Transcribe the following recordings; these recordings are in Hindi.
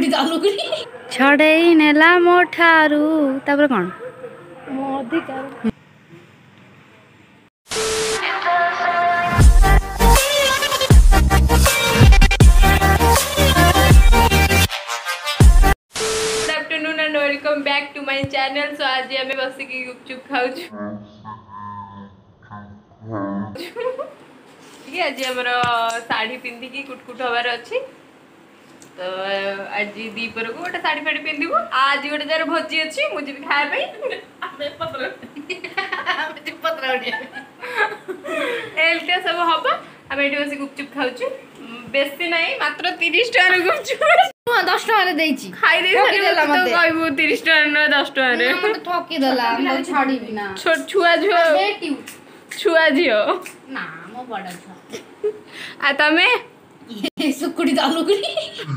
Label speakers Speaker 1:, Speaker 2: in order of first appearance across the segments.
Speaker 1: छड़ेई नेला मो ठारू तापर कौन
Speaker 2: मो अधिकार welcome back to my channel. So आज आम बस गुपचुप खाऊ आज आमर शाढ़ी पिंधिकी कुटकुट हबार अच्छी। तो आज दीपर को गोटे शाढ़ी फाड़ी पिंधु आज गोटे जार भोजी अच्छी मुझे भी खाया सब हम आम ये बस गुपचुप खाऊ बेसी ना मात्र 30 टका गुपचुप
Speaker 1: 10 टका
Speaker 2: खाई कहू 30 टका 10 टका
Speaker 1: ठकी देला छाड़ी बिना
Speaker 2: छुआ छुआ झील
Speaker 1: ना मो बड़ा
Speaker 2: आ तमे
Speaker 1: सुकुड़ी दालुकुड़ी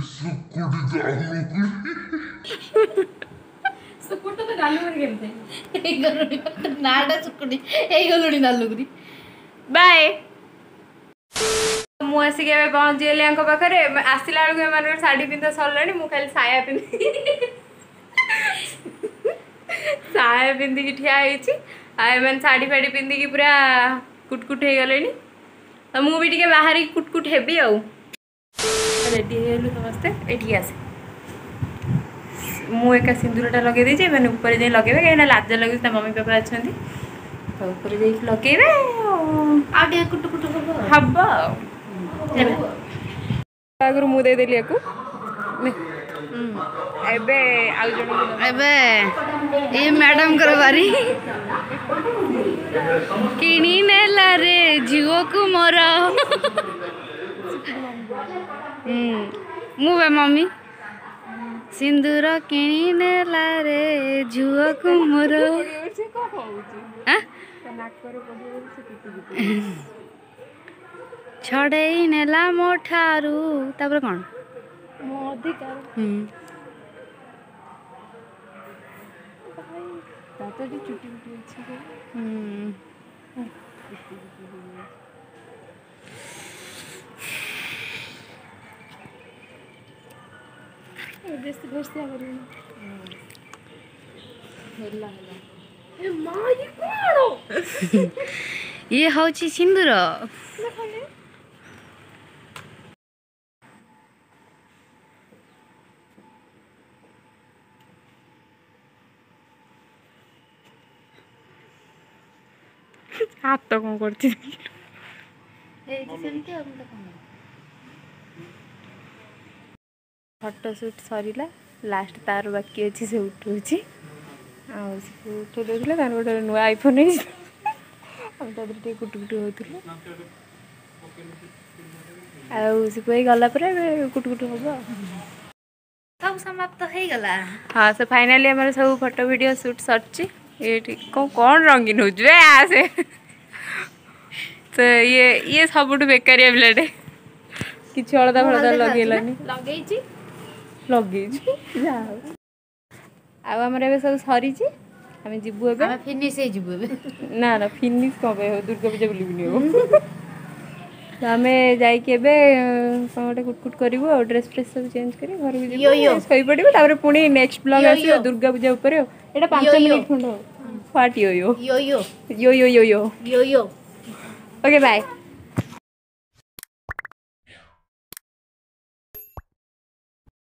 Speaker 1: सुकुड़ तो दालुकुड़ी केमते ए गलुड़ी नाडा सुकुड़ी ए गलुड़ी दालुकुड़ी
Speaker 2: बाय। मु आसिक पहुँची गली पाखे आसला बेलू शाढ़ी पिंधा सरला मुझे खाली साया पिंधि साया पिंधिकी ठिया होती शाढ़ी फाड़ी पिंधिकी पूरा कुटकुट हो गले। तो मुझे बाहर कुटकुट हेबी आ रेडी हो समस्ते ये आसे मु एका सिंदूरटा लगे देचे मैंने ऊपर जाए लगे कहीं लाज लगे मम्मी पापा अच्छा ऊपर जा लगे हम आगु मुझे देदेली
Speaker 1: ये मैडम कर बारी किणी नेला रे झीओ को मोर मुझे मम्मी सिंदूर किणी नेला रे झीओ को मोर छड़ेई नेला मो ठारू तापर कौन
Speaker 2: मो अधिकार चुटी
Speaker 1: ये हूँ सिंदूर
Speaker 2: हाथ तो कौन करती फोटो शूट सरला लास्ट तार बाकी अच्छी से उठू उठे देते गोटे नुआ आईफोन कुटकुट होते आई गला कुटकुट हम
Speaker 1: सब समाप्त हो गला।
Speaker 2: हाँ से फाइनाली आम सब फोटो वीडियो शूट सरची ये कौन रंगीन हो आसे तो ये सबुठ बेकारिया पिलाटे कि हलदा फलदा लगेलानी लगे आमर सब सरी आम जीवु
Speaker 1: फिनिश
Speaker 2: ना ना फिनिश कौन पे दुर्गा पूजा बुलूनी तो आम जाइए गोटे कुटकुट करूँ ड्रेस फ्रेस सब चेंज कर घर को पड़ो पुणी नेक्स्ट ब्लॉग आस दुर्गा पूजा उपर ये 5 मिनट खंड what yo yo yo yo yo yo yo yo okay bye.